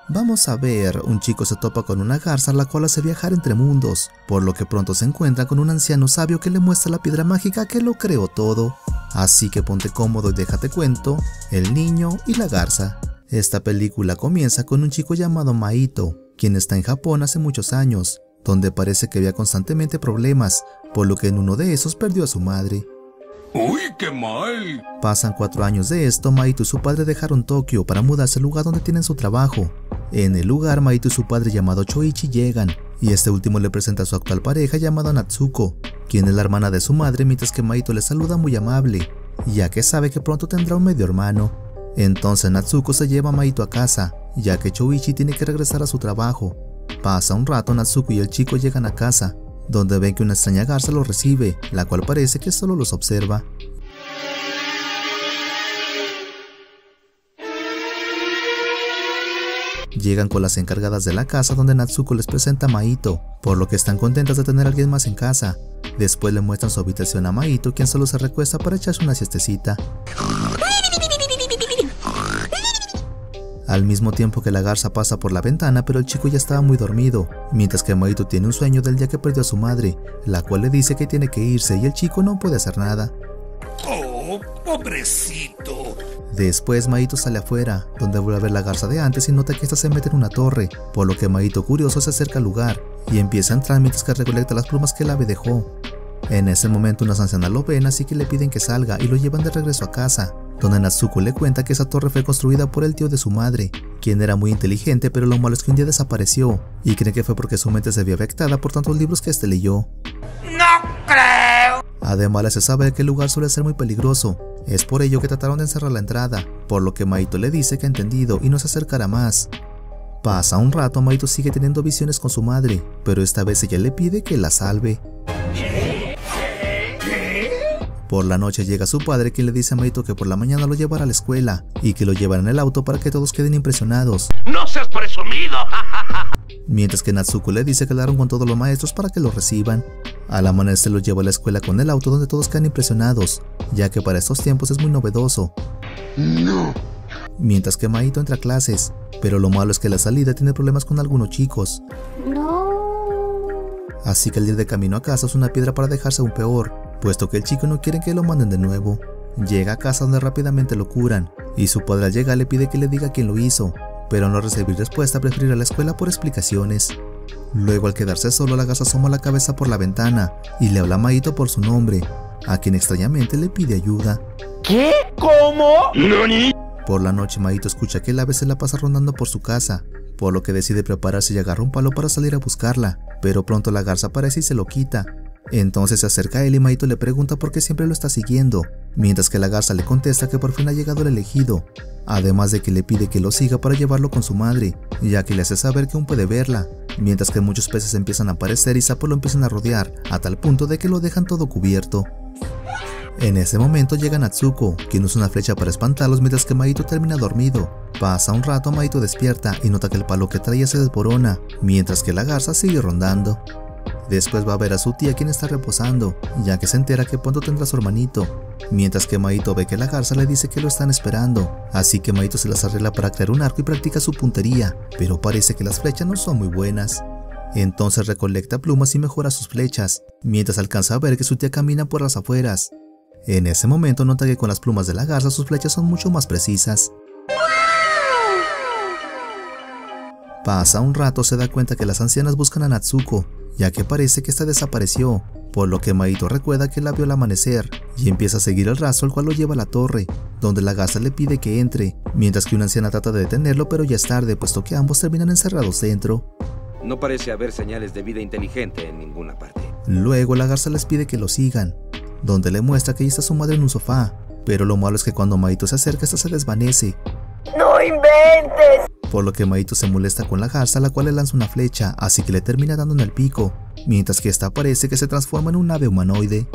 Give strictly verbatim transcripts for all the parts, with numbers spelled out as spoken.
Vamos a ver, un chico se topa con una garza la cual hace viajar entre mundos, por lo que pronto se encuentra con un anciano sabio que le muestra la piedra mágica que lo creó todo. Así que ponte cómodo y déjate cuento, el niño y la garza. Esta película comienza con un chico llamado Maito, quien está en Japón hace muchos años, donde parece que había constantemente problemas, por lo que en uno de esos perdió a su madre. ¡Uy, qué mal! Pasan cuatro años de esto, Maito y su padre dejaron Tokio para mudarse al lugar donde tienen su trabajo. En el lugar, Maito y su padre llamado Choichi llegan, y este último le presenta a su actual pareja llamada Natsuko, quien es la hermana de su madre, mientras que Maito le saluda muy amable, ya que sabe que pronto tendrá un medio hermano. Entonces Natsuko se lleva a Maito a casa, ya que Choichi tiene que regresar a su trabajo. Pasa un rato, Natsuko y el chico llegan a casa, donde ven que una extraña garza los recibe, la cual parece que solo los observa. Llegan con las encargadas de la casa, donde Natsuko les presenta a Maito, por lo que están contentas de tener a alguien más en casa. Después le muestran su habitación a Maito, quien solo se recuesta para echarse una siestecita. Al mismo tiempo que la garza pasa por la ventana, pero el chico ya estaba muy dormido, mientras que Maito tiene un sueño del día que perdió a su madre, la cual le dice que tiene que irse y el chico no puede hacer nada. ¡Oh, pobrecito! Después Maito sale afuera, donde vuelve a ver la garza de antes y nota que esta se mete en una torre, por lo que Maito curioso se acerca al lugar y empieza a entrar mientras que recolecta las plumas que el ave dejó. En ese momento unas ancianas lo ven, así que le piden que salga y lo llevan de regreso a casa, donde Natsuko le cuenta que esa torre fue construida por el tío de su madre, quien era muy inteligente, pero lo malo es que un día desapareció, y cree que fue porque su mente se vio afectada por tantos libros que este leyó. ¡No creo! Además le hace saber que el lugar suele ser muy peligroso, es por ello que trataron de encerrar la entrada, por lo que Maito le dice que ha entendido y no se acercará más. Pasa un rato, Maito sigue teniendo visiones con su madre, pero esta vez ella le pide que la salve. Por la noche llega su padre, quien le dice a Maito que por la mañana lo llevará a la escuela y que lo llevará en el auto para que todos queden impresionados. ¡No seas presumido! Mientras que Natsuko le dice que hablaron con todos los maestros para que lo reciban. Al amanecer lo lleva a la escuela con el auto, donde todos quedan impresionados, ya que para estos tiempos es muy novedoso. No. Mientras que Maito entra a clases, pero lo malo es que a la salida tiene problemas con algunos chicos. No. Así que al ir de camino a casa usa una piedra para dejarse aún peor, puesto que el chico no quiere que lo manden de nuevo. Llega a casa, donde rápidamente lo curan, y su padre al llegar le pide que le diga quién lo hizo, pero al no recibir respuesta prefiere ir a la escuela por explicaciones. Luego, al quedarse solo, la garza asoma la cabeza por la ventana y le habla a Maito por su nombre, a quien extrañamente le pide ayuda. ¿Qué? ¿Cómo? ¿Nani? Por la noche Maito escucha que el ave se la pasa rondando por su casa, por lo que decide prepararse y agarra un palo para salir a buscarla, pero pronto la garza aparece y se lo quita. Entonces se acerca a él y Maito le pregunta por qué siempre lo está siguiendo, mientras que la garza le contesta que por fin ha llegado el elegido, además de que le pide que lo siga para llevarlo con su madre, ya que le hace saber que aún puede verla, mientras que muchos peces empiezan a aparecer y sapos lo empiezan a rodear, a tal punto de que lo dejan todo cubierto. En ese momento llega Natsuko, quien usa una flecha para espantarlos mientras que Maito termina dormido. Pasa un rato, Maito despierta y nota que el palo que traía se desborona, mientras que la garza sigue rondando. Después va a ver a su tía, quien está reposando, ya que se entera que pronto tendrá a su hermanito, mientras que Maito ve que la garza le dice que lo están esperando, así que Maito se las arregla para crear un arco y practica su puntería, pero parece que las flechas no son muy buenas. Entonces recolecta plumas y mejora sus flechas, mientras alcanza a ver que su tía camina por las afueras. En ese momento nota que con las plumas de la garza sus flechas son mucho más precisas. Pasa un rato, se da cuenta que las ancianas buscan a Natsuko, ya que parece que esta desapareció, por lo que Maito recuerda que la vio al amanecer y empieza a seguir el rastro, el cual lo lleva a la torre, donde la garza le pide que entre, mientras que una anciana trata de detenerlo, pero ya es tarde, puesto que ambos terminan encerrados dentro. No parece haber señales de vida inteligente en ninguna parte. Luego la garza les pide que lo sigan, donde le muestra que ahí está su madre en un sofá, pero lo malo es que cuando Maito se acerca, esta se desvanece. ¡No inventes! Por lo que Maito se molesta con la garza, la cual le lanza una flecha, así que le termina dando en el pico, mientras que esta parece que se transforma en un ave humanoide.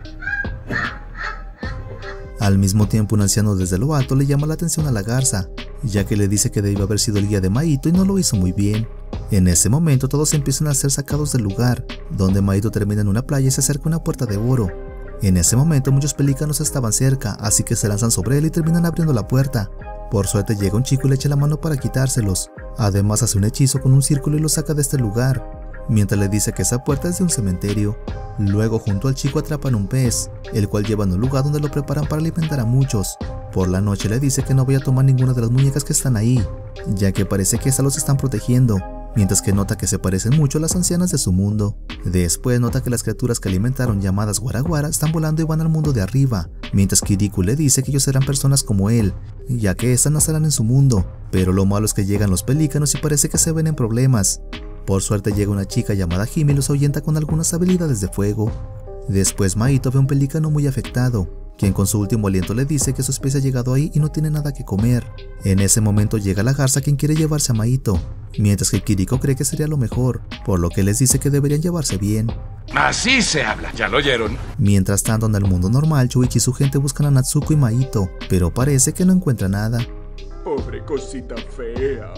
Al mismo tiempo, un anciano desde lo alto le llama la atención a la garza, ya que le dice que debe haber sido el guía de Maito y no lo hizo muy bien. En ese momento todos empiezan a ser sacados del lugar, donde Maito termina en una playa y se acerca a una puerta de oro, En ese momento muchos pelícanos estaban cerca, así que se lanzan sobre él y terminan abriendo la puerta. Por suerte llega un chico y le echa la mano para quitárselos. Además hace un hechizo con un círculo y lo saca de este lugar, mientras le dice que esa puerta es de un cementerio. Luego junto al chico atrapan un pez, el cual llevan a un lugar donde lo preparan para alimentar a muchos. Por la noche le dice que no vaya a tomar ninguna de las muñecas que están ahí, ya que parece que estas los están protegiendo, mientras que nota que se parecen mucho a las ancianas de su mundo. Después nota que las criaturas que alimentaron, llamadas guaraguara, están volando y van al mundo de arriba, mientras Kirikou le dice que ellos serán personas como él, ya que estas nacerán en su mundo. Pero lo malo es que llegan los pelícanos y parece que se ven en problemas. Por suerte llega una chica llamada Hime y los ahuyenta con algunas habilidades de fuego. Después Mahito ve un pelícano muy afectado, quien con su último aliento le dice que su especie ha llegado ahí y no tiene nada que comer. En ese momento llega la garza, quien quiere llevarse a Mahito, mientras que Kirikou cree que sería lo mejor, por lo que les dice que deberían llevarse bien. Así se habla, ¿ya lo oyeron? Mientras tanto, en el mundo normal, Shuichi y su gente buscan a Natsuko y Mahito, pero parece que no encuentran nada. Pobre cosita fea.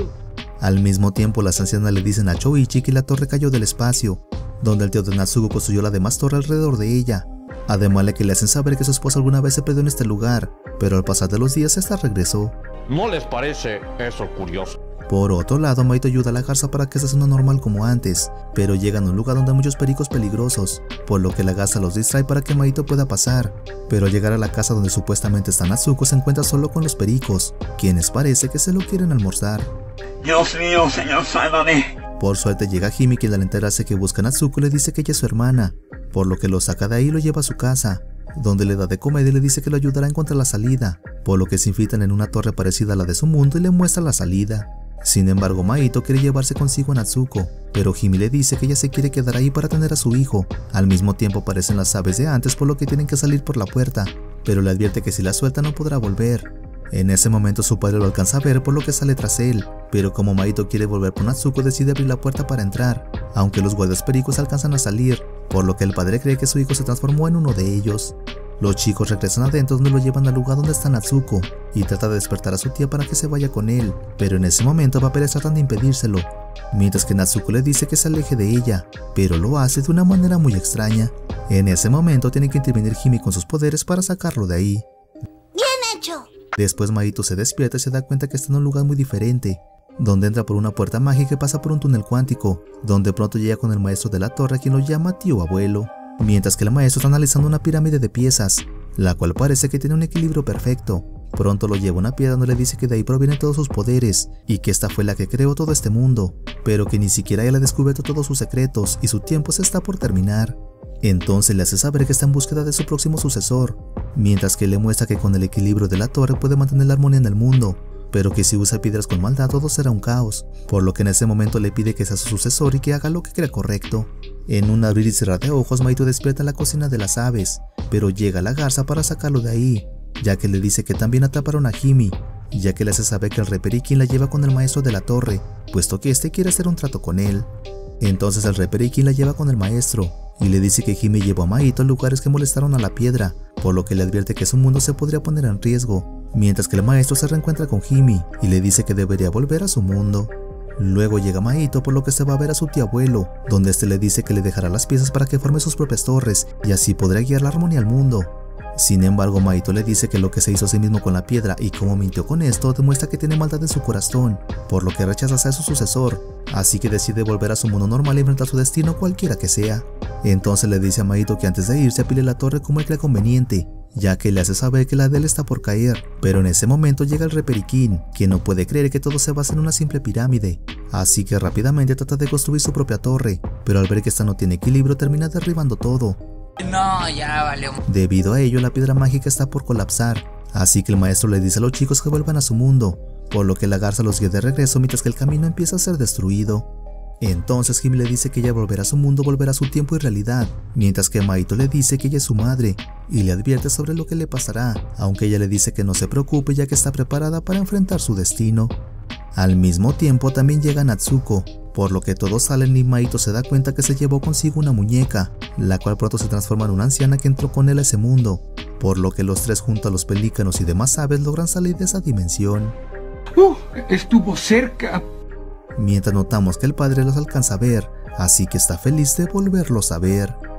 Al mismo tiempo, las ancianas le dicen a Shuichi que la torre cayó del espacio, donde el tío de Natsuko construyó la demás torre alrededor de ella. Además de que le hacen saber que su esposa alguna vez se perdió en este lugar, pero al pasar de los días esta regresó. ¿No les parece eso curioso? Por otro lado, Mahito ayuda a la garza para que se haga normal como antes, pero llegan a un lugar donde hay muchos pericos peligrosos, por lo que la garza los distrae para que Mahito pueda pasar. Pero al llegar a la casa donde supuestamente está Natsuko, se encuentra solo con los pericos, quienes parece que se lo quieren almorzar. Dios mío, señor, sálvame. Por suerte llega Hime, quien al enterarse que busca a Natsuko le dice que ella es su hermana, por lo que lo saca de ahí y lo lleva a su casa, donde le da de comer y le dice que lo ayudará a encontrar la salida, por lo que se infiltran en una torre parecida a la de su mundo y le muestra la salida. Sin embargo, Mahito quiere llevarse consigo a Natsuko, pero Hime le dice que ella se quiere quedar ahí para tener a su hijo. Al mismo tiempo aparecen las aves de antes, por lo que tienen que salir por la puerta, pero le advierte que si la suelta no podrá volver. En ese momento su padre lo alcanza a ver, por lo que sale tras él, pero como Mahito quiere volver por Natsuko, decide abrir la puerta para entrar, aunque los guardias pericos alcanzan a salir, por lo que el padre cree que su hijo se transformó en uno de ellos. Los chicos regresan adentro, donde lo llevan al lugar donde está Natsuko y trata de despertar a su tía para que se vaya con él, pero en ese momento papeles tratan de impedírselo, mientras que Natsuko le dice que se aleje de ella, pero lo hace de una manera muy extraña. En ese momento tiene que intervenir Hime con sus poderes para sacarlo de ahí. ¡Bien hecho! Después Mahito se despierta y se da cuenta que está en un lugar muy diferente, donde entra por una puerta mágica y pasa por un túnel cuántico, donde pronto llega con el maestro de la torre, quien lo llama tío abuelo, mientras que el maestro está analizando una pirámide de piezas, la cual parece que tiene un equilibrio perfecto. Pronto lo lleva a una piedra donde le dice que de ahí provienen todos sus poderes y que esta fue la que creó todo este mundo, pero que ni siquiera él ha descubierto todos sus secretos y su tiempo se está por terminar. Entonces le hace saber que está en búsqueda de su próximo sucesor, mientras que le muestra que con el equilibrio de la torre puede mantener la armonía en el mundo, pero que si usa piedras con maldad todo será un caos, por lo que en ese momento le pide que sea su sucesor y que haga lo que crea correcto. En un abrir y cerrar de ojos, Mahito despierta en la cocina de las aves, pero llega la garza para sacarlo de ahí, ya que le dice que también atraparon a Hime, ya que le hace saber que el rey Periquín la lleva con el maestro de la torre, puesto que este quiere hacer un trato con él. Entonces el rey Periquín la lleva con el maestro, y le dice que Hime llevó a Mahito a lugares que molestaron a la piedra, por lo que le advierte que su mundo se podría poner en riesgo, mientras que el maestro se reencuentra con Hime y le dice que debería volver a su mundo. Luego llega Mahito, por lo que se va a ver a su tío abuelo, donde este le dice que le dejará las piezas para que forme sus propias torres y así podrá guiar la armonía al mundo. Sin embargo, Mahito le dice que lo que se hizo a sí mismo con la piedra y cómo mintió con esto demuestra que tiene maldad en su corazón, por lo que rechaza ser su sucesor, así que decide volver a su mundo normal y enfrentar su destino cualquiera que sea. Entonces le dice a Mahito que antes de irse apile la torre como él cree conveniente, ya que le hace saber que la de él está por caer, pero en ese momento llega el rey Periquín, quien no puede creer que todo se basa en una simple pirámide, así que rápidamente trata de construir su propia torre, pero al ver que esta no tiene equilibrio termina derribando todo. No, ya valió. Debido a ello, la piedra mágica está por colapsar, así que el maestro le dice a los chicos que vuelvan a su mundo, por lo que la garza los guía de regreso mientras que el camino empieza a ser destruido. Entonces Hime le dice que ella volverá a su mundo, volverá a su tiempo y realidad, mientras que Mahito le dice que ella es su madre y le advierte sobre lo que le pasará, aunque ella le dice que no se preocupe ya que está preparada para enfrentar su destino. Al mismo tiempo también llega Natsuko, por lo que todos salen y Mahito se da cuenta que se llevó consigo una muñeca, la cual pronto se transforma en una anciana que entró con él a ese mundo, por lo que los tres junto a los pelícanos y demás aves logran salir de esa dimensión. ¡Uh! Estuvo cerca. Mientras notamos que el padre los alcanza a ver, así que está feliz de volverlos a ver.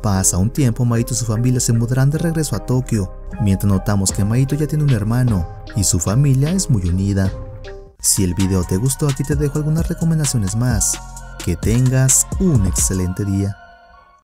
Pasa un tiempo, Maito y su familia se mudarán de regreso a Tokio, mientras notamos que Maito ya tiene un hermano y su familia es muy unida. Si el video te gustó, aquí te dejo algunas recomendaciones más. Que tengas un excelente día.